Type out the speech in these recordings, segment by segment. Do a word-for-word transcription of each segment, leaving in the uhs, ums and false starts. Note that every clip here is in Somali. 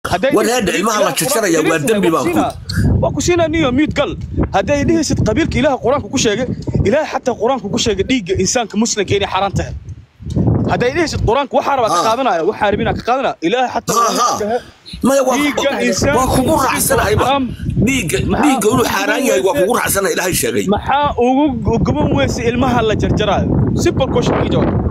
وهذا المها الله تشرع يا ودم بباكو وكسينا نيو ميت قال هذا يديه ست قبيلك إله القرآن كوشة إله حتى القرآن كوشة ديج إنسان كمسلم كيني حرانته هذا يديه ست القرآن وحارب كقادنا وحاربينا كقادنا إله حتى ما يوافق وخبور حسنا أيضا ديج ديج يقولوا حرام يا وخبور حسنا إله الشيء محا وقبل ويس المها الله جرجرا سيمبل كوشن يجاوب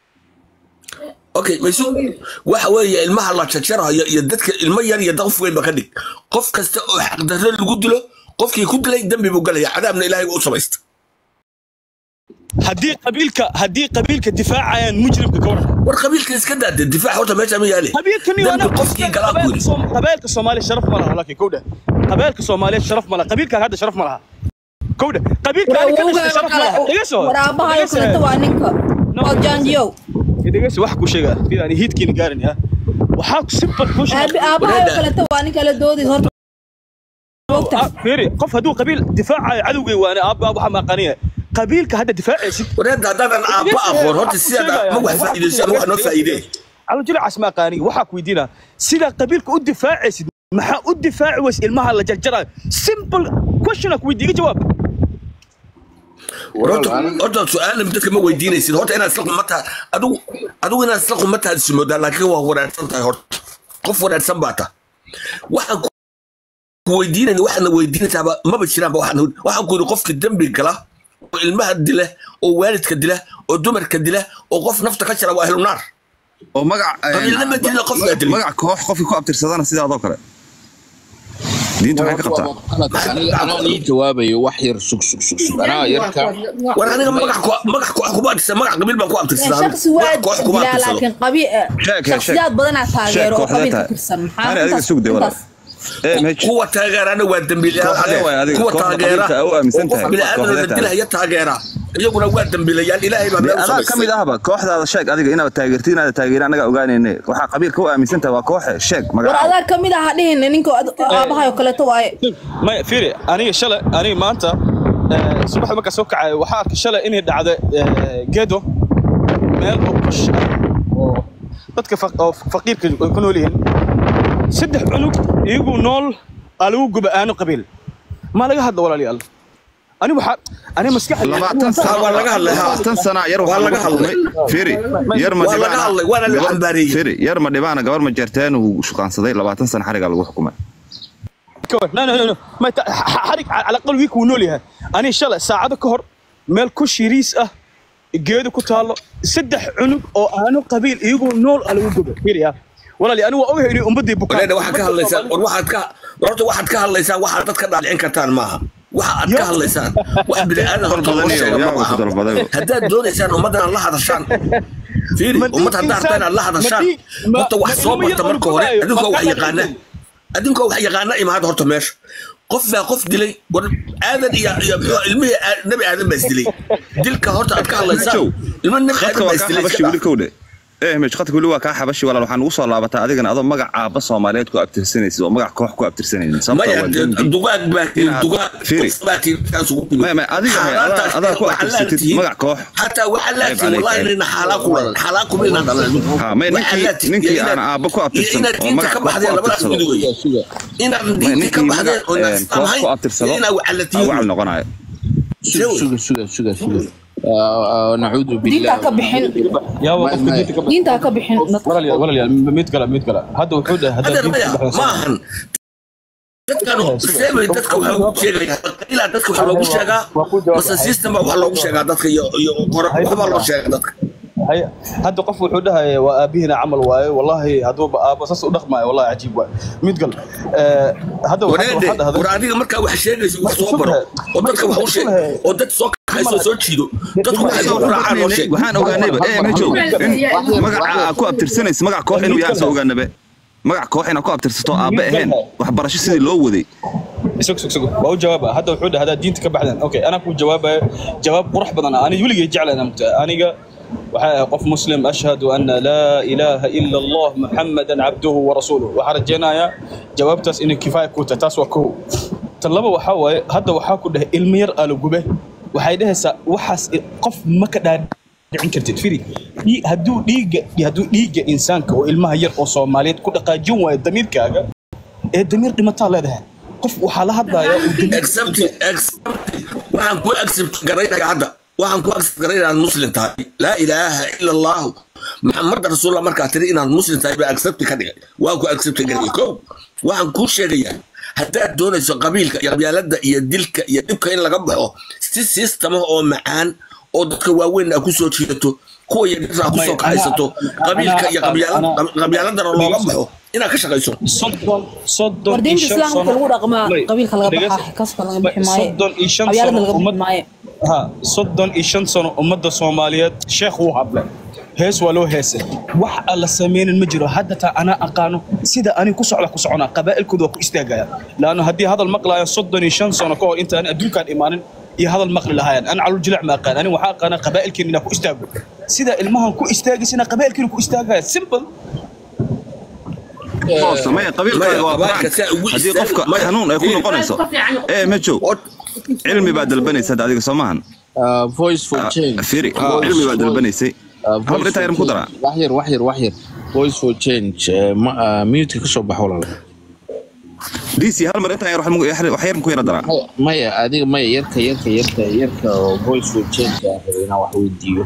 اوكي ماشي waxa weeye ilmaha la jajarayo iyo dadka ilmo yar iyo daqf weyn ba ka dhig qof kasta oo xaq darro lagu dilo qofkii ku dilay dambi buu galaya cadaabna ilaahay uu sameeyay hadii qabiilka hadii qabiilka difaacayaan mujrimka ka waran war qabiilka iska daad difaac horta meesha ma yaali qabiilkani wana qofkii galaa ku yiri qabiilka Soomaaliya sharaf ma laha laakiin kowda qabiilka Soomaaliya sharaf ma laha qabiilka hada sharaf ma laha kowda qabiilka hada sharaf ma laha iga soo waraabaha ay kala waa ninka oo janjiyo إذا واحد كل شيء في يعني هيت كين قارن يا وحاك سبب كل شيء أبي أبغى كلا تواني كلا دودي صار فيري قف هدو قبيل دفاع عدوي وأنا أبى أبو حما قنية قبيل كهذا دفاع ورد هذا أنا أبى أخور هات السيادة مو واحد فائدة سيادة واحد نص فائدة على جل عسما قاني وحاك ويدينا سيدا قبيل كودفاع سيد محا الدفاع وس المها الله جرجرا سيمبل كويشنك ويديك جواب horta su'aal midka ma weydiinaysid horta inaad isla qumata adu adu inaad isla qumata ismooda laakiin waa wanaagsan tahay horta qof wanaagsan baata waxaan ku weydiinayna waxaan weydiinaysaa ma bajiraan ba waxaan waxaan ku yiri qofka dambi gala oo ilmaha dila oo waalidka dila oo dumarka dila oo qof nafta ka jira waa ahlu naar oo magac qabiilnima dila qof magac koox qofki ku abtirsadana sidaadoo kale دينتو هيك قبطة أنا أنا لي جوابي وحير سك سك سك سك أنا يركع وأنا أنا ما قاعد ما قاعد كوبات ما قاعد قبيل ما قاعد تسلم شخص واحد لا لكن قبيل شخصيات بدنا تاجر وقبيل تكرسن أنا هذيك السوق دي ولا قوة تاجر أنا ودم بالله قوة تاجر بالله أنا هي تاجر يقول ودم بالله يعني إلهي ما أنا كم ذهبك كوح هذا الشيك هذيك هنا تاجرتين هذا تاجر أنا أوجاني إني وح قبيل كوة من سنة وكوح الشيك ما ورا كم ذا هذين إنكو أباها وكلا تواي ما فيري أنا شلا أنا ما أنت صباح ما كسوك وحارك شلا إني دعاء جدو مال وكش dadka faqiirka ku nool yihiin saddex cunug iyagu nool alu gubaano qabiil ma laga hadlo walaaliyaal ani waxa ani maskaxda labaatan sano waa laga hadlay labaatan sano yar waxa laga hadlay fiiri yar ma dhibana wala la xambaariyay fiiri yar ma dhibana gabar ma jartaan uu shaqaansaday labaatan sano xariga lagu xukumay لا لا لا ما حرق على الاقل ويك ونول yahay ani shalay saacado ka hor meel ku shiriis ah geedo ku taalo saddex cunug oo aanu qabiil iyagu nool lagu gubo fiiriya walaali ani waa ogahay inay ummadii bukaan waxa ka hadlaysaa war waxaad ka horta waxaad ka hadlaysaa waxa dadka dhaalcin kartaan maaha waxa aad ka hadlaysaa wax bid'aana horta haddaad doonaysaan ummadana la hadashaan fiiri ummadda haddaad la hadashaan horta wax soo barta marka hore adinkoo wax yaqaana adinkoo wax yaqaana imaad horta meesha qof baa qof dilay war aadan iyo ilmihi nabi aadan baa isdilay dilka horta aad ka hadlaysaa ilmo nabi aadan baa isdilay إيه مش خاطر كله وكاحة بشي ولا روح نوصل لعبة هذيك أنا أظن مجا بس عمليات كو أبترسنيس ومجا كوح كو أبترسنيس ما دقاق باكي دقاق فيري ما ما هذيك هذا هذا كو أبترسنيس مجا كوح حتى وحلاتي والله إن حلاكم حلاكم إن هذا ها ما نكى نكى أنا أبغى أبترسن ومجا كوح أبترسن إن نكى كم هذا كوح أبترسن إن وحلاتي أو على قناة شو شو شو شو نعوذ بالله دينتا كبحين يا وقف دينتا دينتا كبحين ولا ولا ميت كلام ميت كلام هذا وحود هذا ما هن dadkanu seebay dadka waxa lagu sheegaya ila dadka waxa lagu sheegaa bas system waxa lagu sheegaa dadka iyo iyo qora waxa loo sheegaa dadka hay hada qof wuxuu dhahay waa aabihina amal waaye wallahi haduu aabo saas u dhaqmaayo wallahi ajiib waay mid gal hada waxa hada war adiga marka wax sheegayso wax soo baro oo dadka wax u sheeg oo dad soo kaxayso soo jiido dadku waxa soo raacaan oo sheeg waxaan ogaanayba ee ma joog magaca ku abtirsanaysa magac koox inuu yahay soo ogaanaba magac koox inuu ku abtirsato aabe ahayn wax barasho sidii loo waday isag isag waa jawaaba hada wuxuu dhahay hada diinta ka baxdan okay ana ku jawaabay jawaab qurux badan ani weligay jeclaan aniga قف مسلم أشهد أن لا إله إلا الله محمدا عبده ورسوله وحرجنا يا جوابتس إن كفاية كوتا تاسوا كو طلبوا وحاول هذا وحاكوا ده المير قالوا جبه وحيده سا وحس قف مكدا kicin kartid firi hadduu dhiiga hadduu dhiiga insaanka oo ilmaha yar oo Soomaaliyeed ku dhaqaajin waayo damiirkaaga ee damiir dhimataa leedahay qof waxa la hadlayaa accept accept waxaan ku accept garaynayaa hadda waxaan ku accept garaynayaa muslim tahay la ilaaha illa allah محمد رسول الله مركا تري إن المسلم تايب أكسبت كذا واكو أكسبت كذا كوب وعن كل شيء يعني حتى دون يسوع قبيلك يا بيالد يدلك يدلك إن لقبه سيس سيستم أو معان أو دك وين أكو سوت شيءتو هو يدرس أكو سوق عيسته قبيلك يا قبيالد قبيالد الله لقبه إن كش قيسون صدق صدق وردين الإسلام كله رقم قبيل خلق بحاح كسر بحماية صدق إيشان صن ها صدق إيشان صن أمد الصوماليات شيخ وهبله هيس ولو هيس wax alla sameeyeen ma jiro hadda ta ana aqaano sida ani ku socda ku socona qabaa'ilkooda ku istaagaya laana hadii hadal maqlaayo soddon iyo shan sano ka hor inta aan adduunka imaanin iyo hadal maqli lahaayeen ana calul jilc ma aqaan ani waxa aqaana qabaa'ilkeena ku istaago sida ilmahan ku istaagisina qabaa'ilkeena ku istaagaya simple samee qabiilkaaga waa hadii qofka xanuun ay ku noqonayso ee ma joog cilmi baad dalbanaysaa adiga Soomahan voice for change firi cilmi baad dalbanaysay هل رأيت أيام قدرة؟ وحير وحير وحير voice for change ميوت كسب بحوله دي سي هل مريت أيام روح يحير وحير مكوير درا؟ ما يا أديك ما يركا يركا يركا يركا voice for change هنا واحد ديو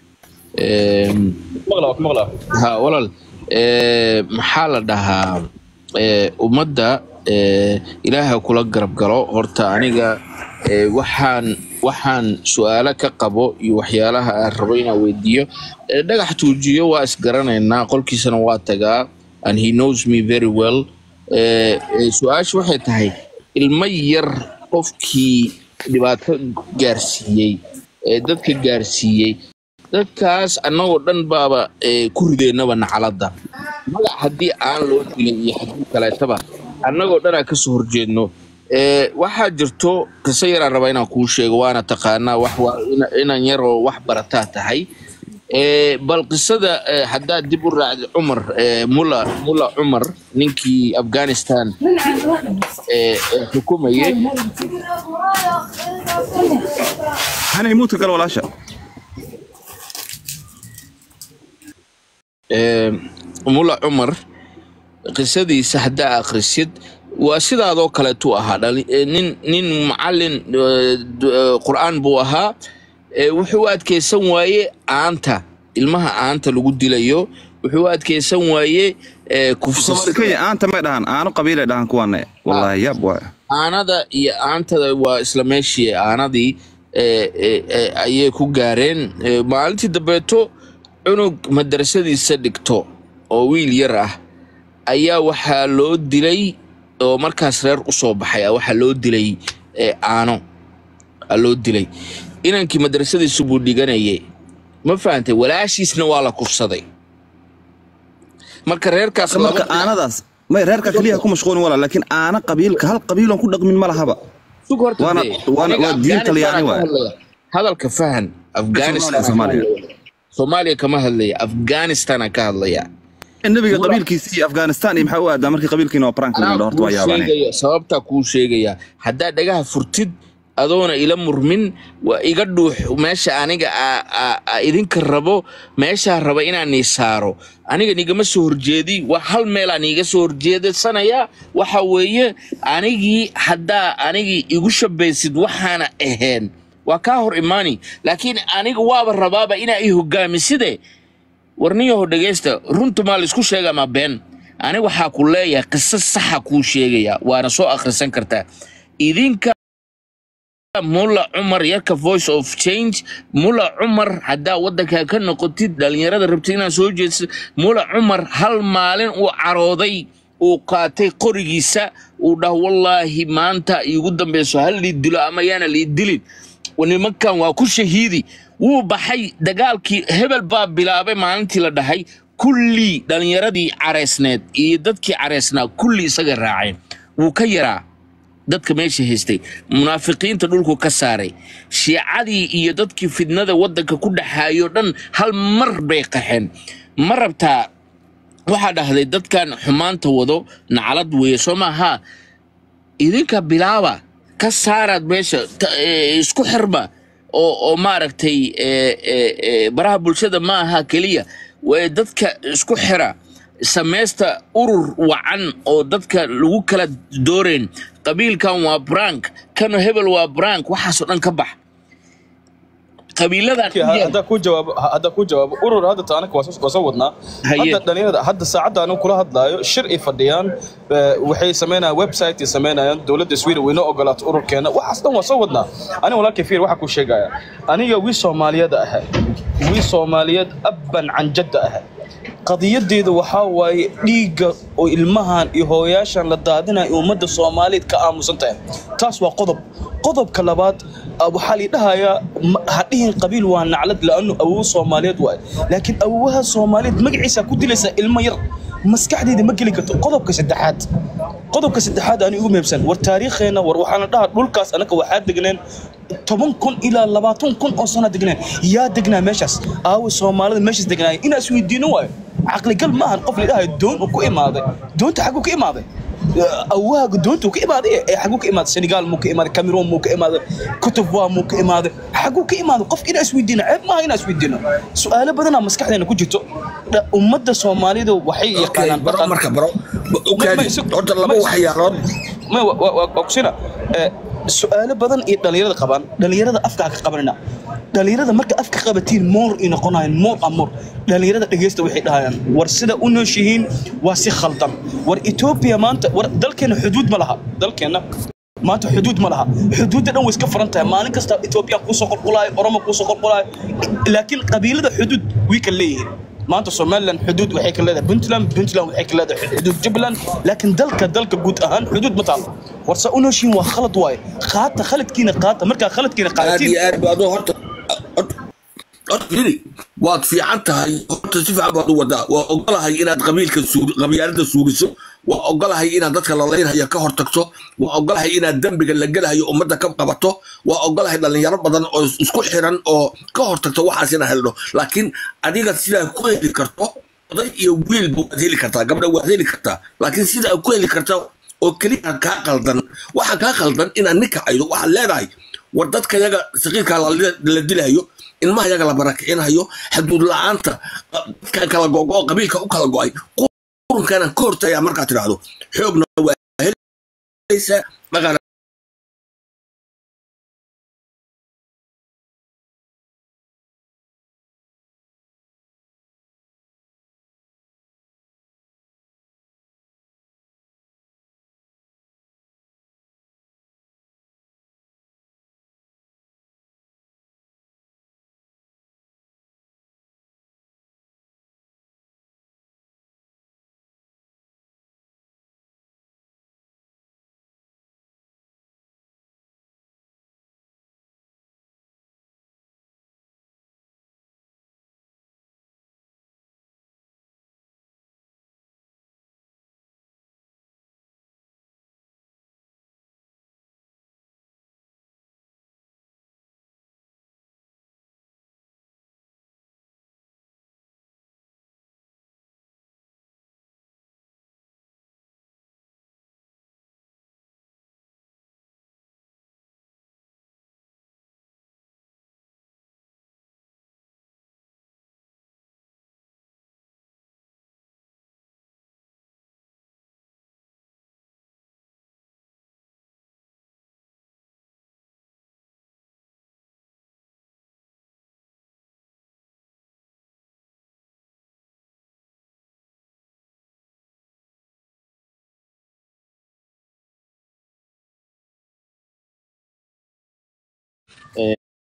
مغلق مغلق ها ولا محل ده ومدة إلهها كل قرب قرا هرتا عنيجا waxaan waxaan su'aalo ka qabo iyo waxyaalaha aan rabo inaan weydiiyo dhagax tuujiyo waa isgaranaynaa qolkiisana waa tagaa and he knows me very well su'aashu waxay tahay ilmo yar qofkii dhibaato gaarsiiyey dadka gaarsiiyey dadkaas annagoo dhan baaba ku rideynaba nacalada magac haddii aan loo dilin iyo haddii kaleetaba annagoo dhan aan ka soo horjeedno waxaa jirto qisa yar aan rabaa inaan kuu sheego waana taqaanaa wax inaan yaroo wax barataa tahay bal qisada haddaad dib u raacday cumar mula mula cumar ninkii Afghanistan xukumayay أنا يموت قال ولا شيء mula cumar qisadiisa haddaa akhrisid waa sidaadoo kaleetu ahaa nin nin macallin qur'aan buu ahaa wuxuu adkeysan waaye aanta ilmaha aanta lagu dilayo wuxuu adkeysan waaye kufsiga aanta ma dhahan aanu qabiil dhahan kuwane wallahi yab waa aanada iyo aantada waa isla meeshii aanadii ayay ku gaareen maalintii dambeeto cunug madrasadiisa dhigto oo wiil yar ah ayaa waxaa loo dilay oo markaas reer u soo baxay waxa loo dilay aano loo dilay inankii madrasadiisu buu dhiganayay ma fahamtay walaashiisna waa la kufsaday marka reerkaas marka aanadaas ma reerka kaliya ku mashquulin wala laakiin aana qabiilka hal qabiil oo ku dhaqmin ma lahaba waana waana waa diin talyaani waa hadalka fahan Afghanistan Soomaaliya Soomaaliya kama hadlaya Afghanistan ka hadlaya النبي قبيل كيسي أفغانستان يمحوا هذا مركي قبيل كينو برانك من دورت وياباني سببتا كو شيغيا حدا دغه فرتid adoona ila murmin waa iga dhuux meesha aniga idinka rabo meesha raba inaan ni saaro aniga nigama soo horjeedi wax hal meel aan iga soo horjeedsanaya waxa weeye anigii hadda anigii igu shabeesid waxaana ahayn waa ka hor imaani laakiin aniga waaba rabaaba inaa i hogaamiside warniyo dhageysta runtu ma la isku sheega ma been ani waxa ku leeyahay qisas sax ah ku sheegaya waana soo akhrisan kartaa idinka mula cumar yarka voice of change mula cumar hadda wadanka ka noqotid dhalinyarada rabtay inaan soo jeedsado mula cumar hal maalin uu carooday uu qaatay qorigiisa uu dhaw wallahi maanta igu dambeeso hal li dilo ama yana li dilin wanimankan waa ku shahiidi wuu baxay dagaalkii hebel baa bilaabay maalintii la dhahay kulli dhalinyaradii careysneed iyo dadkii careysnaa kulli isaga raaceen wuu ka yaraa dadka meesha haystay munaafiqiinta dhulku ka saaray shiicadii iyo dadkii fidnada wadanka ku dhaxaayo dhan hal mar bay qaxeen ma rabtaa waxa dhahday dadkan xumaanta wado nacalad weeye Soomaha idinka bilaaba ka saarad meesha isku xirba oo oo maaragtay baraha bulshada ma aha kaliya way dadka isku xira sameesta urur wacan oo dadka lagu kala dooreen qabiilkan waa brank kan hebel waa brank waxaas oo dhan ka bax qabiilada هذا كو جواب هذا كو جواب urur hadda taanaka waa soo wadnaa hadda dhalinyarada hadda saacada anu kula hadlaayo shir ay fadhiyaan waxay sameynayaan website ay sameynayaan dawladda Sweden way noo ogolaato ururkeena waxaas dhan waa soo wadnaa aniga walaalkay fiir waxa ku sheegaya aniga wi Soomaaliyeed ah wi Soomaaliyeed abban can jadda ah qadiyadeedu waxa waaye dhiiga oo ilmahan iyo hooyaashan la daadinayo ummadda Soomaaliyeed ka aamusan tahay taas waa qodob qodobka labaad waxa la dhahayaa hadhiin qabiil waa naclad laanu awow Soomaaliyeed waay laakiin awowaha Soomaaliyeed magaciisa ku dilaysa ilmo yar maskaxdeeda ma geli karto qodobka saddexaad qodobka saddexaad aan ugu meebsan war taariikheena war waxaan dhahaa dhulkaas anaka waxa degneen toban kun ilaa labaatan kun oo sano degneen yaa degnaa meeshaas aaw Soomaalida meeshaas degnaa ina isweydiino waay عقلي قل ما هنقف لي ده دون وكو إمادة دون تحقق كإمادة أوها دون تو كإمادة إيه حقوق كإمادة السنغال مو كإمادة كاميرون مو كإمادة كوتوفوار مو كإمادة حقوق كإمادة قف إلى أسويدنا عيب ما هنا أسويدنا سؤال بدنا مسكح لنا كوجتو أمد الصومالي ده وحي كان برا مركب برا وكان أنت الله وحي رد ما وقصنا السؤال بدن إيه دليل القبان دليل هذا أفكار قبلنا دليل هذا مركب أفكار قبتين مور إن قناين مور أمور دليل هذا دقيست وحيد هايان ورسدا أنو شيهين واسي خلطان ور إثيوبيا ما أنت ور دل كان حدود ملها دل كان ما أنت حدود ملها حدود ده ويسك فرنتها ما نكستا إثيوبيا كوسق القلاي أوروما كوسق القلاي لكن قبيلة ده حدود ويكليه ما أنت سومالن حدود وحيك لهذا بنتلم بنتلم وحيك لهذا حدود جبلن لكن دلك دلك جود أهان حدود مطال ورسا أنو شيء وخلط واي خاطة خلط كينا قاطة مركا خلط كينا قاطين هذه أربعة هرت هرت waad fiican tahay horta si fiican baad u wadaa waa ogolahay inaad qabiilka qabiilada suugiso waa ogolahay inaad dadka la leeyahay ka hortagto waa ogolahay inaad dambiga la galayo ummadda ka qabato waa ogolahay dhalinyaro badan oo isku xiran oo ka hortagto waxaas ina helno laakiin adiga sidaa ku heli karto oday iyo wiil buu heli kartaa gabdha waa heli kartaa laakiin sidaa ku heli kartaa oo kaliya ka qaldan waxa ka qaldan inaad ninka aydo waxa leedahay war dadka yaga saqiirka la dilayo ilmaha yaga la barakicinayo xaduud la'aanta dadkan kala go'o qabiilka u kala go'ay qurunkan ka hortaya marka tiraahdo xoogna waa helaysa magana